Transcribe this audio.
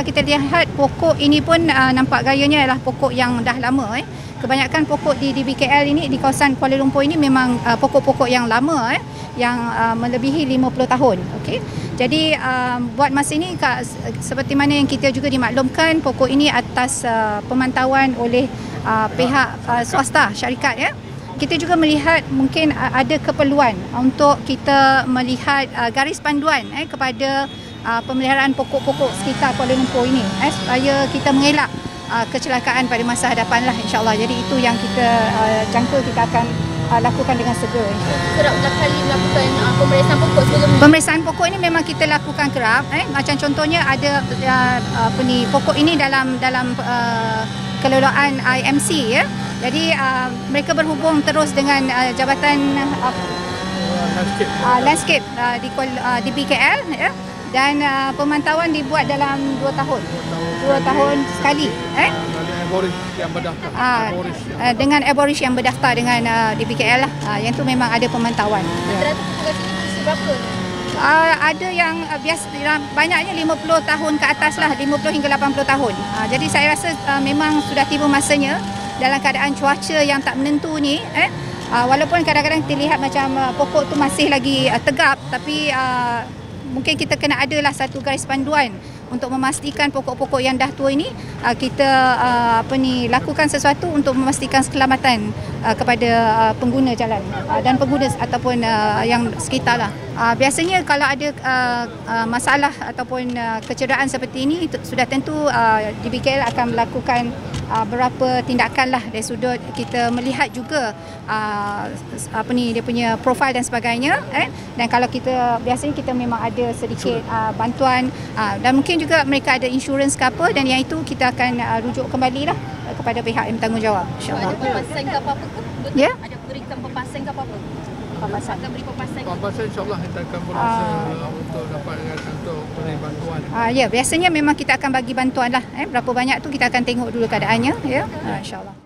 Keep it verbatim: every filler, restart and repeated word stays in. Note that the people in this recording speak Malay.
kita lihat pokok ini pun uh, nampak gayanya adalah pokok yang dah lama. Eh. Kebanyakan pokok di D B K L ini, di kawasan Kuala Lumpur ini memang uh, pokok-pokok yang lama, eh, yang uh, melebihi lima puluh tahun. Okay. Jadi uh, buat masa ini, seperti mana yang kita juga dimaklumkan, pokok ini atas uh, pemantauan oleh uh, pihak uh, swasta, syarikat. Ya. Kita juga melihat mungkin ada keperluan untuk kita melihat uh, garis panduan eh, kepada uh, pemeliharaan pokok-pokok sekitar Kuala Lumpur ini, eh, supaya kita mengelak uh, kecelakaan pada masa hadapan lah, insyaAllah. Jadi itu yang kita uh, jangka kita akan uh, lakukan dengan segera. Kerap dah kali melakukan uh, pemeriksaan pokok sebelum ini? Pemeriksaan pokok ini memang kita lakukan kerap. Eh. Macam contohnya ada uh, apa ni, pokok ini dalam dalam uh, kelolaan I M C, ya. Jadi uh, mereka berhubung terus dengan uh, Jabatan uh, landscape, uh, landscape uh, di uh, D B K L, ya. Dan uh, pemantauan dibuat dalam dua tahun. Dua tahun sekali, eh? Yang berdaftar. Uh, uh, dengan Aborish yang berdaftar dengan uh, D B K L lah. Uh, yang tu memang ada pemantauan. Rata-rata petugas ini usia berapa? Uh, ada yang uh, biasa, banyaknya lima puluh tahun ke atas lah, lima puluh hingga lapan puluh tahun. Uh, jadi saya rasa uh, memang sudah tiba masanya dalam keadaan cuaca yang tak menentu ni, eh, uh, walaupun kadang-kadang kita lihat macam uh, pokok tu masih lagi uh, tegap, tapi uh, mungkin kita kena adalah satu garis panduan untuk memastikan pokok-pokok yang dah tua ini uh, kita uh, apa ni lakukan sesuatu untuk memastikan keselamatan uh, kepada uh, pengguna jalan uh, dan pengguna ataupun uh, yang sekitar lah. Uh, biasanya kalau ada uh, uh, masalah ataupun uh, kecederaan seperti ini, sudah tentu uh, D B K L akan melakukan uh, beberapa tindakan lah dari sudut kita melihat juga uh, apa ni dia punya profil dan sebagainya, eh? Dan kalau kita biasanya kita memang ada sedikit uh, bantuan uh, dan mungkin juga mereka ada insurans ke apa, dan yang itu kita akan uh, rujuk kembali lah uh, kepada pihak yang bertanggungjawab, insyaAllah. Ada pepasan ke apa-apa ke? Ya? Ada berikan pepasan ke apa-apa? Papasan. Akan beri pepasan. Papasan insyaAllah kita akan berusaha uh, untuk dapat untuk beri bantuan. Uh, ya, biasanya memang kita akan bagi bantuan lah. Eh, berapa banyak tu kita akan tengok dulu keadaannya. Ya, uh, insyaAllah.